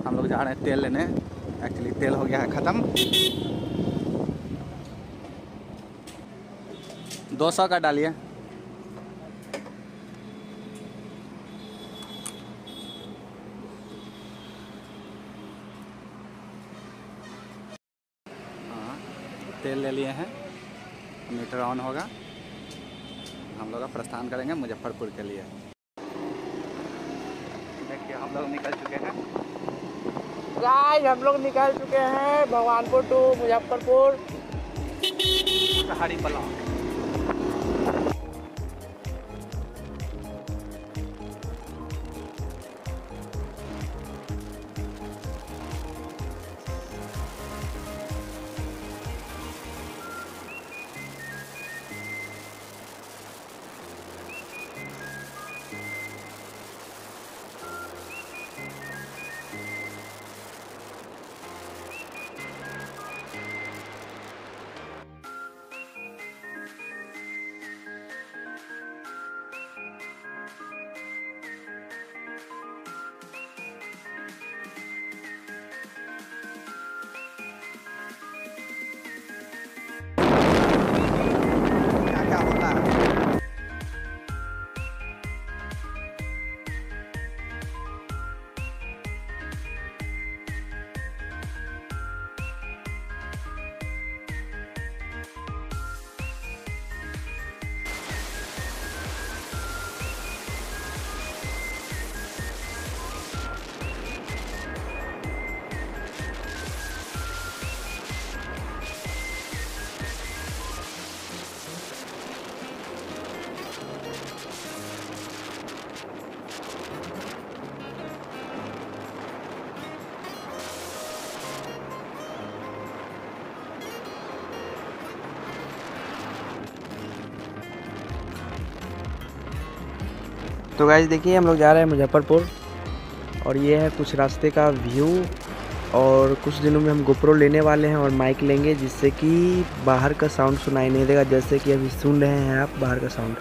हम लोग जा रहे हैं तेल लेने। एक्चुअली तेल हो गया है ख़त्म। 200 का डालिए। हाँ, तेल ले लिए हैं। मीटर ऑन होगा। हम लोग प्रस्थान करेंगे मुजफ्फरपुर के लिए। देखिए हम लोग निकल चुके हैं। गाइस हम लोग निकल चुके हैं भगवानपुर टू मुजफ्फरपुर। हरी ब्लॉक। क्या होता है? तो गाइस देखिए हम लोग जा रहे हैं मुजफ्फरपुर और ये है कुछ रास्ते का व्यू। और कुछ दिनों में हम गोप्रो लेने वाले हैं और माइक लेंगे जिससे कि बाहर का साउंड सुनाई नहीं देगा, जैसे कि अभी सुन रहे हैं आप बाहर का साउंड।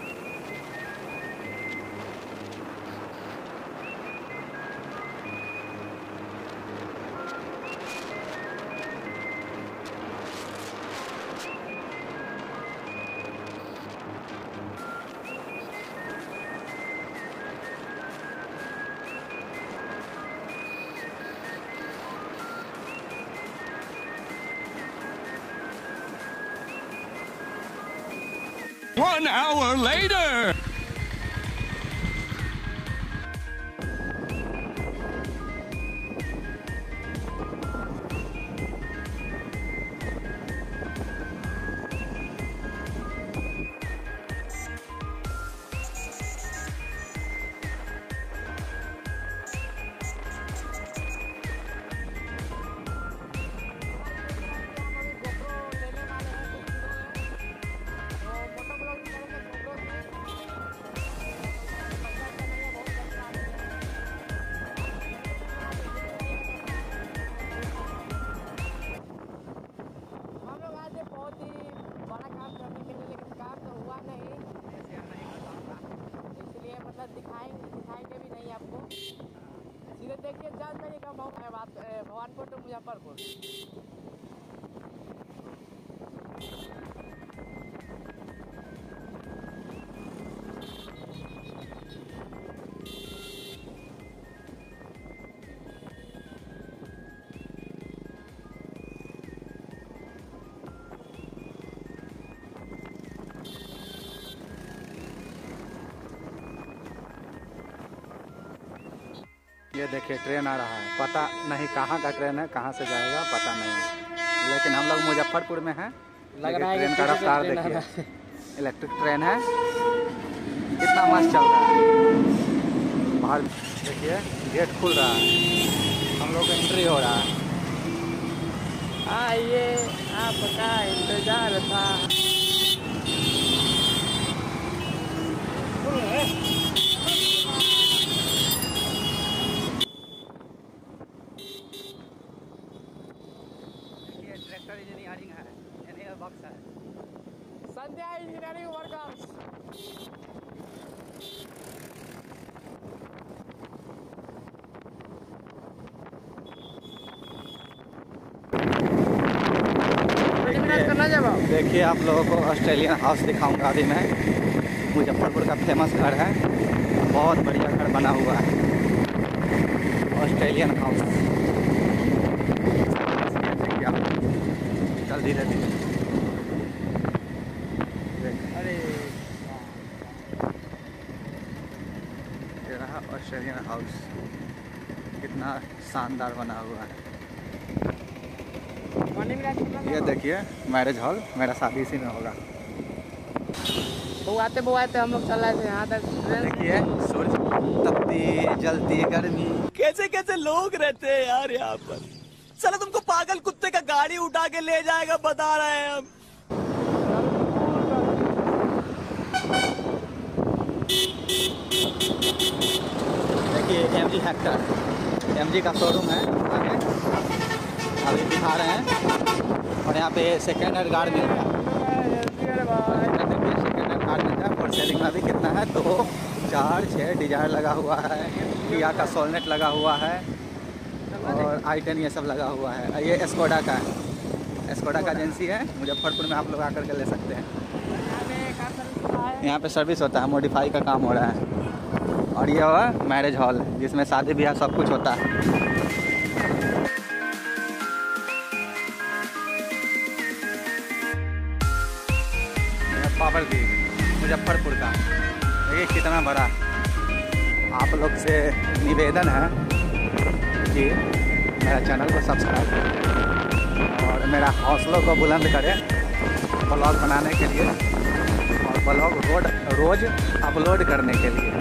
One hour later! दिखाएंगे भी नहीं आपको। सीधे देखिए चल जाइएगा भगवानपुर टू मुजफ्फरपुर। ये देखिए ट्रेन आ रहा है। पता नहीं कहाँ का ट्रेन है, कहाँ से जाएगा पता नहीं है। लेकिन हम लोग मुजफ्फरपुर में हैं। लग रहा है ट्रेन का रफ्तार देखिए। है। इलेक्ट्रिक ट्रेन है, कितना मस्त चल रहा है। बाहर देखिए गेट खुल रहा है, हम लोग का एंट्री हो रहा है। आइए आपका इंतजार था। ट्रैक्टर इंजीनियरिंग है, इंजीनियर बॉक्स है। Sandhya engineering workers. देखिए आप लोगों को ऑस्ट्रेलियन हाउस दिखाऊंगा अभी मैं। मुजफ्फरपुर का फेमस घर है, बहुत बढ़िया घर बना हुआ है ऑस्ट्रेलियन हाउस। चल धीरे धीरे। अरे ये रहा ऑस्ट्रेलियन हाउस, कितना शानदार बना हुआ है। ये देखिए मैरिज हॉल, मेरा शादी इसी में होगा। बुआते हम लोग चल रहे थे यहाँ तक। देखिए सूरज तपती जलती गर्मी। कैसे कैसे लोग रहते हैं यार यहाँ पर। चलो तुमको पागल कुत्ते का गाड़ी उठा के ले जाएगा, बता रहे हैं हम। देखिए MG हेक्टर, MG का शोरूम है आगे, अभी दिखा रहे हैं। और यहाँ पे सेकेंड हैंड कार मिलता है, सेकेंड हैंड कार मिलता है। फॉर सेलिंग में भी कितना है, 2, 4, 6 डिजायर लगा हुआ है, किया का सोलनेट लगा हुआ है और i10 ये सब लगा हुआ है। ये स्कोडा का है, स्कोडा का एजेंसी है मुजफ्फरपुर में, आप लोग आकर के ले सकते हैं। यहाँ पे सर्विस होता है, मॉडिफाई का काम हो रहा है। और ये हुआ मैरिज हॉल जिसमें शादी ब्याह सब कुछ होता है। पावर ब्रिज मुजफ्फरपुर का, देखिए कितना बड़ा। आप लोग से निवेदन है कि मेरा चैनल को सब्सक्राइब करें और मेरा हौसलों को बुलंद करें ब्लॉग बनाने के लिए और ब्लॉग रोज़ अपलोड करने के लिए।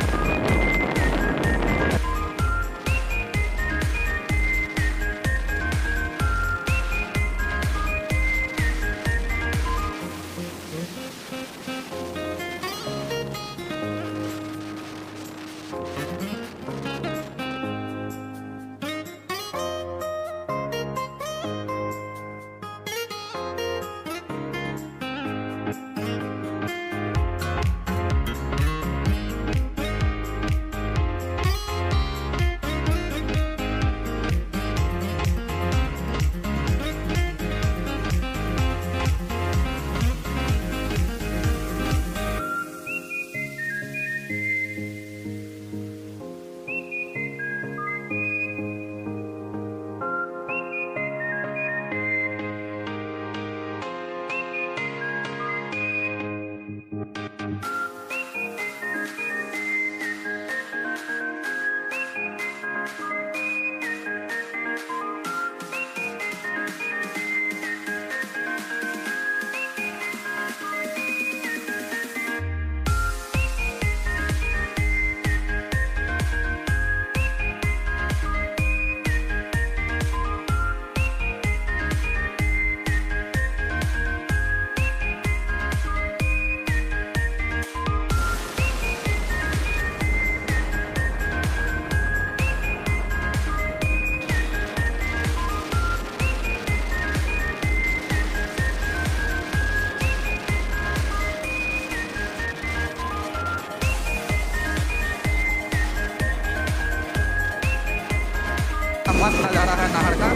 मस्त नज़ारा है नहर का।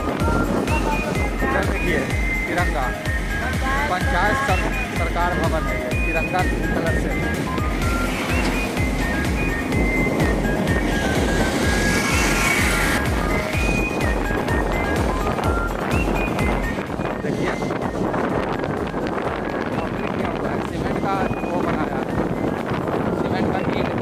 इधर देखिए तिरंगा, पंचायत सरकार भवन है ये, तिरंगा कलर से। देखिए क्या हुआ है, सीमेंट का वो बनाया, सीमेंट का ईंट।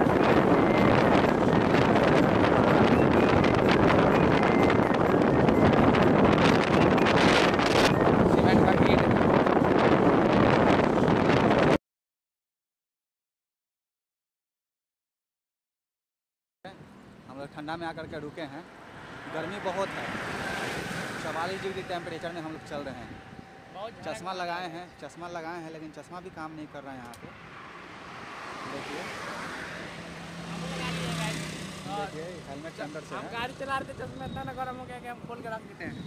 हम लोग ठंडा में आकर के रुके हैं, गर्मी बहुत है, 44 डिग्री टेम्परेचर में हम लोग चल रहे हैं। चश्मा लगाए हैं लेकिन चश्मा भी काम नहीं कर रहा है यहाँ पे। देखिए हेलमेट के अंदर से हम गाड़ी चला रहे थे, चश्मा इतना ना गर्म हो गया कि हम खोल के रख देते हैं।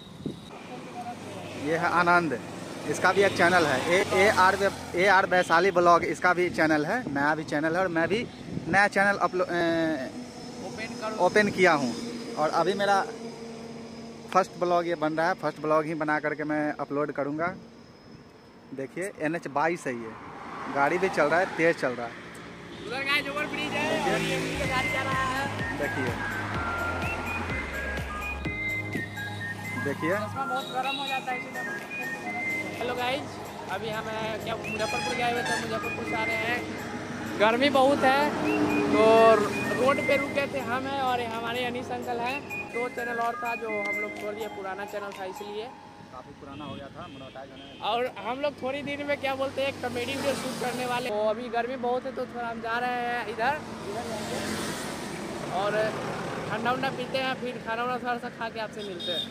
ये है आनंद, इसका भी एक चैनल है, ए आर वैशाली ब्लॉग, इसका भी चैनल है, नया भी चैनल है। और मैं भी नया चैनल ओपन किया हूँ। और अभी मेरा फर्स्ट ब्लॉग ये बन रहा है, फर्स्ट ब्लॉग ही बना करके मैं अपलोड करूँगा। देखिए NH 22 है, ये गाड़ी भी चल रहा है, तेज़ चल रहा है। उधर गाइस ओवर ब्रिज है और ये नीचे गाड़ी जा रहा है। देखिए देखिए बहुत गर्म हो जाता है इसलिए। हेलो गाइस, अभी हम क्या मुजफ्फरपुर गए हुए थे, मुजफ्फरपुर से आ रहे हैं। गर्मी बहुत है तो रोड पे रुके थे हम हैं और हमारे अनीस अंकल हैं। 2 चैनल और था जो हम लोग छोड़ दिए, पुराना चैनल था इसलिए, काफ़ी पुराना हो गया था, मोनेटाइज होने में। और हम लोग थोड़ी देर में क्या बोलते हैं एक कॉमेडी वीडियो शूट करने वाले। तो अभी गर्मी बहुत है तो थोड़ा हम जा रहे हैं इधर जाएंगे और ठंडा उंडा पीते हैं, फिर खाना वाना थोड़ा सा खा के आपसे मिलते हैं।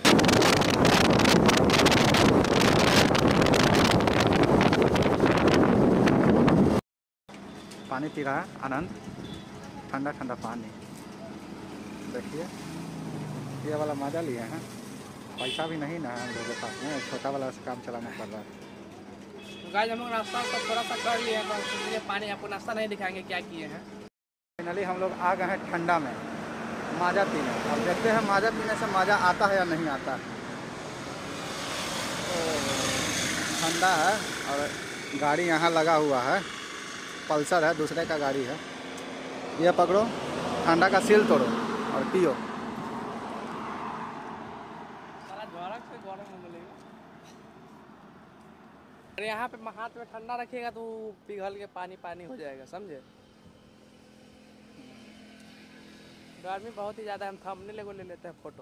पानी पी रहा है आनंद, ठंडा ठंडा पानी। देखिए ये वाला मज़ा लिए हैं, पैसा भी नहीं ना हम लोगों के पास में, छोटा वाला से काम चलाना पड़ रहा है। तो गाइस हम लोग नाश्ता तो थोड़ा सा कर लिए हैं, बस इसलिए पानी आपको नाश्ता नहीं दिखाएंगे क्या किए हैं। फाइनली हम लोग आ गए हैं ठंडा में माजा पीने। अब देखते हैं माजा पीने से मज़ा आता है या नहीं आता है। ठंडा है और गाड़ी यहाँ लगा हुआ है, पल्सर है, दूसरे का गाड़ी है। ये पकड़ो, ठंडा का सील तोड़ो और पियो। अरे यहाँ पे हाथ में ठंडा रखिएगा तो पिघल के पानी पानी हो जाएगा, समझे। गर्मी बहुत ही ज़्यादा, हम थंबनेल ले लेते हैं फोटो।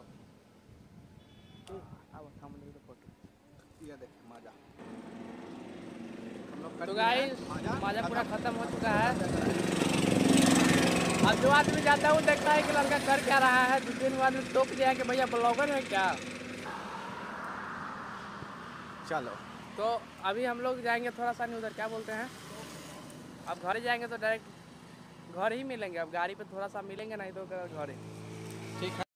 अब थंबनेल की फोटो ये देखिए मज़ा। तो गाइस माजा पूरा खत्म हो चुका है। अब जो आदमी जाता है वो देखता है कि लड़का कर क्या रहा है, 2-3 आदमी टोक दिया कि भैया ब्लॉगर है क्या। चलो तो अभी हम लोग जाएंगे थोड़ा सा नहीं, उधर क्या बोलते हैं, अब घर जाएंगे तो डायरेक्ट घर ही मिलेंगे। अब गाड़ी पे थोड़ा सा मिलेंगे, नहीं तो घर ही। ठीक है।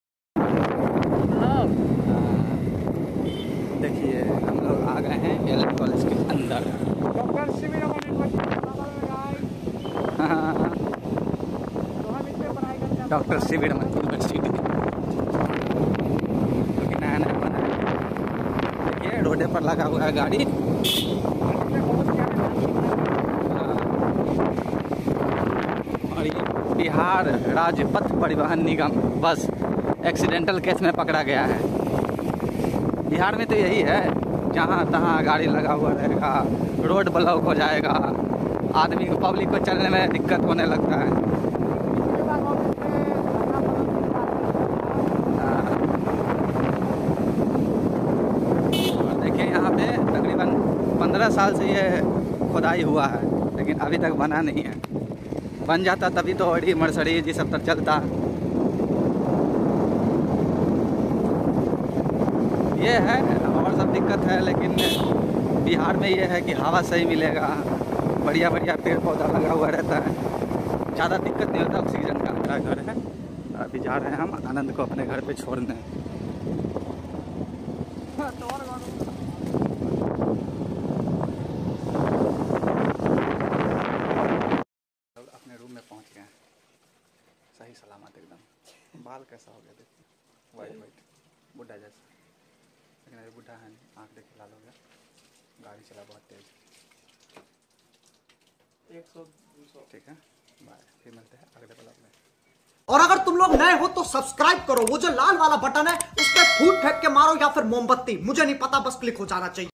देखिए हम लोग आ गए हैं LN कॉलेज के अंदर। डॉक्टर शिविर डॉक्टर शिविर यूनिवर्सिटी नया नया बना है। देखिए रोडे पर लगा हुआ है गाड़ी। और ये बिहार राज्य पथ परिवहन निगम बस एक्सीडेंटल केस में पकड़ा गया है। बिहार में तो यही है, जहाँ तहाँ गाड़ी लगा हुआ रहेगा, रोड ब्लॉक हो जाएगा, आदमी को पब्लिक को चलने में दिक्कत होने लगता है। और देखिए यहाँ पे तकरीबन 15 साल से ये खुदाई हुआ है, लेकिन अभी तक बना नहीं है। बन जाता तभी तो ऑडी मर्सिडीज ये सब तक चलता। ये है और सब दिक्कत है, लेकिन बिहार में ये है कि हवा सही मिलेगा, बढ़िया बढ़िया पेड़ पौधा लगा हुआ रहता है, ज़्यादा दिक्कत नहीं होता ऑक्सीजन का। मेरा घर है, अभी जा रहे हैं हम आनंद को अपने घर पे छोड़ने। अपने रूम में पहुंच गए हैं, सही सलामत एकदम। बाल कैसा हो गया देखिए, वाइट वाइट बुढ़ा जैसा, लेकिन अभी बुढ़ा है नहीं, आँख देखे लाल हो गया। गाड़ी चला बहुत तेज। 100-200 ठीक है, बाय, फिर मिलते हैं अगले ब्लॉग में। और अगर तुम लोग नए हो तो सब्सक्राइब करो, वो जो लाल वाला बटन है उस पर फूट फेंक के मारो या फिर मोमबत्ती, मुझे नहीं पता, बस क्लिक हो जाना चाहिए।